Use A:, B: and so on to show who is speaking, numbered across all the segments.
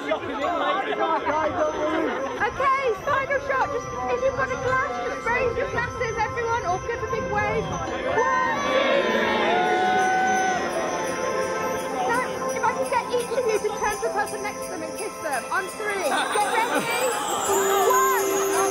A: Okay, final shot. Just if you've got a glass, just raise your glasses, everyone, or give a big wave. Now, if I can get each of you to turn to the person next to them and kiss them on 3. Get ready. 1,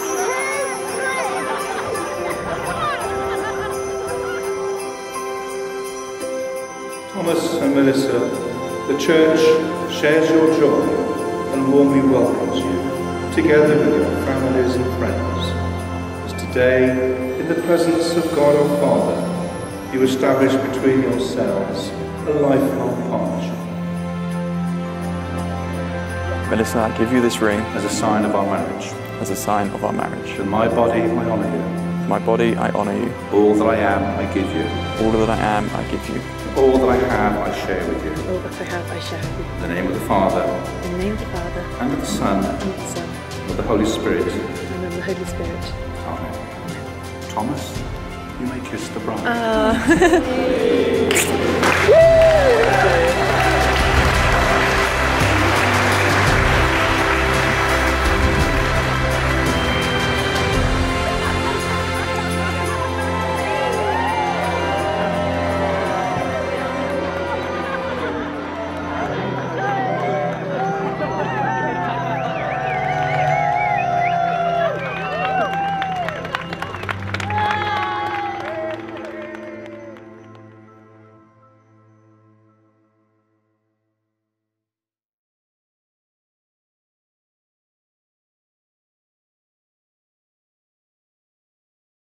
A: 2, 3.
B: Thomas and Melissa, the church shares your joy and warmly welcomes you, together with your families and friends, as today, in the presence of God our Father, you establish between yourselves a lifelong partnership.
C: Melissa, I give you this ring
B: As a sign of our marriage.
C: as a sign of our marriage.
B: With my body, I honour you.
C: With my body, I honour you.
B: All that I am, I give you.
C: All that I am, I give you.
B: All that I have, I share with you.
D: All that I have, I share with you.
B: In the name of the Father,
D: In the name of the Father,
B: and of the Son,
D: and of the Son,
B: and of the Holy Spirit.
D: and of the Holy Spirit.
B: Amen. Thomas, you may kiss the bride.